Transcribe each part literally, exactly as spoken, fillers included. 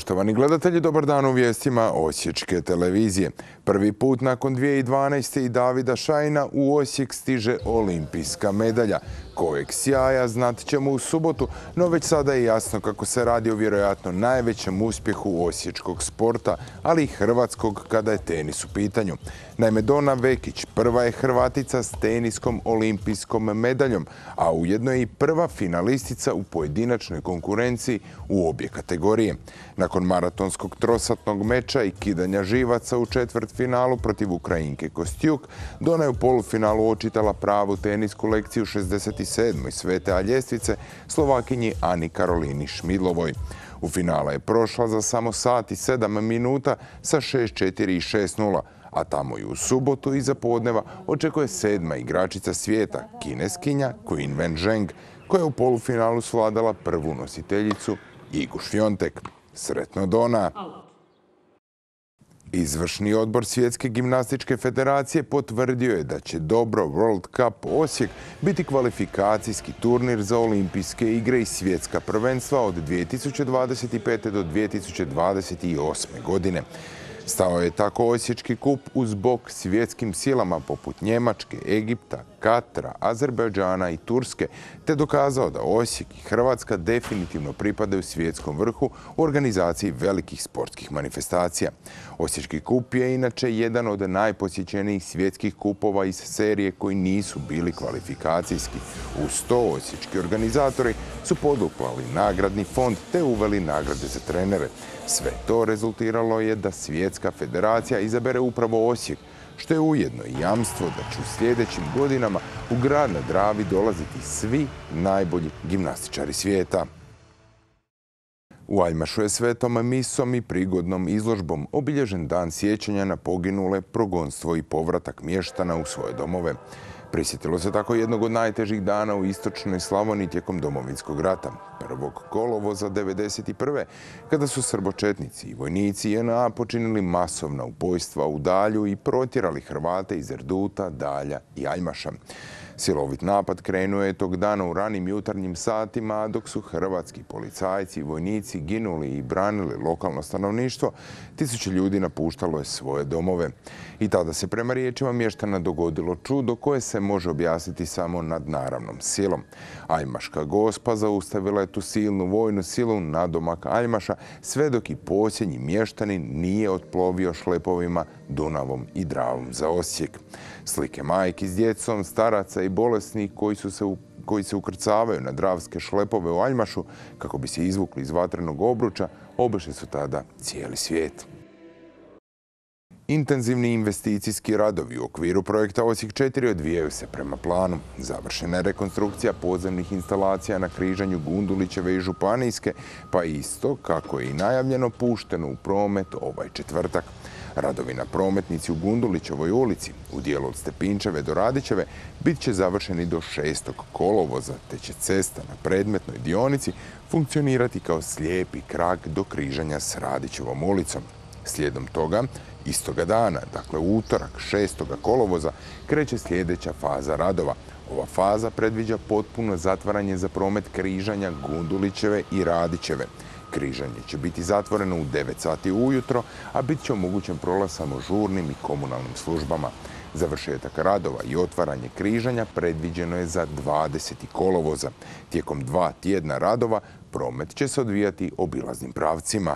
Poštovani gledatelji, dobar dan u vijestima Osječke televizije. Prvi put nakon dvije tisuće dvanaeste. i Davida Šajna u Osijek stiže olimpijska medalja, kojeg sjaja znat ćemo u subotu, no već sada je jasno kako se radi o vjerojatno najvećem uspjehu osječkog sporta, ali i hrvatskog kada je tenis u pitanju. Naime, Dona Vekić prva je Hrvatica s teniskom olimpijskom medaljom, a ujedno je i prva finalistica u pojedinačnoj konkurenciji u obje kategorije. Nakon maratonskog trosatnog meča i kidanja živaca u četvrtfinalu protiv Ukrajinke Kostjuk, Dona je u polufinalu očitala pravu tenisku lekciju šezdeset sedmoj svete A ljestvice Slovakinji Ani Karolini Šmidlovoj. U finale je prošla za samo sat i sedam minuta sa šest četiri i šest nula, a tamo i u subotu iza podneva očekuje sedma igračica svijeta, Kineskinja Qin Wenzheng, koja je u polufinalu svladala prvu nositeljicu Igu Šviontek. Sretno, Dona! Izvršni odbor Svjetske gimnastičke federacije potvrdio je da će Dobro World Cup Osijek biti kvalifikacijski turnir za olimpijske igre i svjetska prvenstva od dvije tisuće dvadeset pete. do dvije tisuće dvadeset osme. godine. Stao je tako osječki kup uz bok svjetskim silama poput Njemačke, Egipta, Katra, Azerbejdžana i Turske, te dokazao da Osijek i Hrvatska definitivno pripadaju svjetskom vrhu u organizaciji velikih sportskih manifestacija. Osječki kup je inače jedan od najposjećenijih svjetskih kupova iz serije koji nisu bili kvalifikacijski. Uz to osječki organizatori su poduplali nagradni fond te uveli nagrade za trenere. Sve to rezultiralo je da Svjetska federacija izabere upravo Osijek, što je ujedno i jamstvo da će u sljedećim godinama u grad na Dravi dolaziti svi najbolji gimnastičari svijeta. U Aljmašu je svetom misom i prigodnom izložbom obilježen dan sjećanja na poginule, progonstvo i povratak mještana u svoje domove. Prisjetilo se tako jednog od najtežih dana u istočnoj Slavoniji tijekom Domovinskog rata, prvog kolovoza devedeset prve. kada su srbočetnici i vojnici J N A počinili masovna ubojstva u Dalju i protjerali Hrvate iz Erduta, Dalja i Aljmaša. Silovit napad krenuo je tog dana u ranim jutarnjim satima, dok su hrvatski policajci i vojnici ginuli i branili lokalno stanovništvo, tisuće ljudi napuštalo je svoje domove. I tada se prema riječima mještana dogodilo čudo koje se može objasniti samo nadnaravnom silom. Aljmaška gospa zaustavila je tu silnu vojnu silu nadomak Aljmaša, sve dok i posljednji mještanin nije otplovio šlepovima Dunavom i Dravom za Osijek. Slike majki s djecom, staraca i bolesnih koji su se u koji se ukrcavaju na dravske šlepove u Aljmašu kako bi se izvukli iz vatrenog obruča, obišli su tada cijeli svijet. Intenzivni investicijski radovi u okviru projekta Osijek četiri odvijaju se prema planu. Završena je rekonstrukcija podzemnih instalacija na križanju Gundulićeve i Županijske, pa isto, kako je i najavljeno, pušteno u promet ovaj četvrtak. Radovi na prometnici u Gundulićevoj ulici, u dijelu od Stepinčeve do Radićeve, bit će završeni do šestog kolovoza, te će cesta na predmetnoj dionici funkcionirati kao slijepi krak do križanja s Radićevom ulicom. Slijedom toga, istoga dana, dakle u utorak šestog kolovoza, kreće sljedeća faza radova. Ova faza predviđa potpuno zatvaranje za promet križanja Gundulićeve i Radićeve. Križanje će biti zatvoreno u devet sati ujutro, a bit će omogućen prolaz samo žurnim i komunalnim službama. Završetak radova i otvaranje križanja predviđeno je za dvadeseti kolovoza. Tijekom dva tjedna radova promet će se odvijati obilaznim pravcima.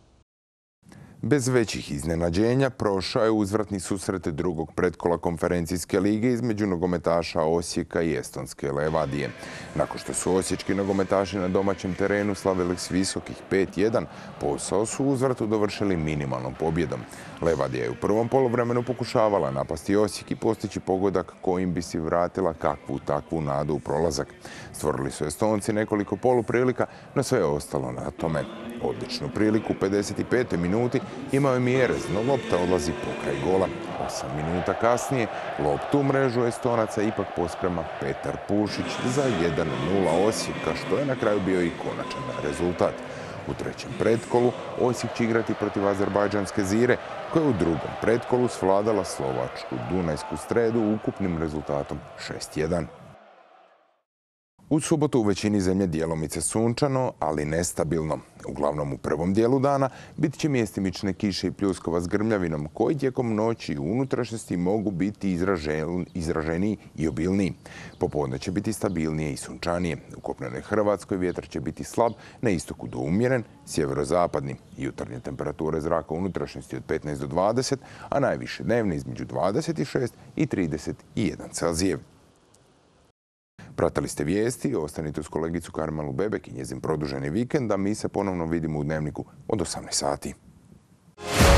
Bez većih iznenađenja prošao je uzvratni susret drugog pretkola konferencijske lige između nogometaša Osijeka i estonske Levadije. Nakon što su osječki nogometaši na domaćem terenu slavili s visokih pet jedan, posao su u uzvratu dovršili minimalnom pobjedom. Levadija je u prvom poluvremenu pokušavala napasti Osijek i postići pogodak kojim bi si vratila kakvu takvu nadu u prolazak. Stvorili su Estonci nekoliko poluprilika, no sve je ostalo na tome. Odličnu priliku u pedeset petoj minuti imao je Mjerez, no lopta odlazi pokraj gola. Osam minuta kasnije loptu u mrežu Estonaca ipak posprema Petar Pušić za jedan nula Osijeka, što je na kraju bio i konačan rezultat. U trećem pretkolu Osijek će igrati protiv azerbajdžanske Zire, koja je u drugom pretkolu svladala slovačku Dunajsku Stredu ukupnim rezultatom šest jedan. U subotu u većini zemlje djelomice sunčano, ali nestabilno. Uglavnom u prvom dijelu dana bit će mjestimične kiše i pljuskova s grmljavinom koji tijekom noći u unutrašnjosti mogu biti izražen, izraženiji i obilniji. Popodne će biti stabilnije i sunčanije. U kopnenoj Hrvatskoj vjetar će biti slab, na istoku do umjeren, sjeverozapadni. Jutarnje temperature zraka u unutrašnjosti od petnaest do dvadeset, a najviše dnevne između dvadeset šest i trideset jedan Celzijev. Pratili ste vijesti, ostanite uz kolegicu Karmelu Bebek i njezin produženi vikend, a mi se ponovno vidimo u Dnevniku od osamnaest sati.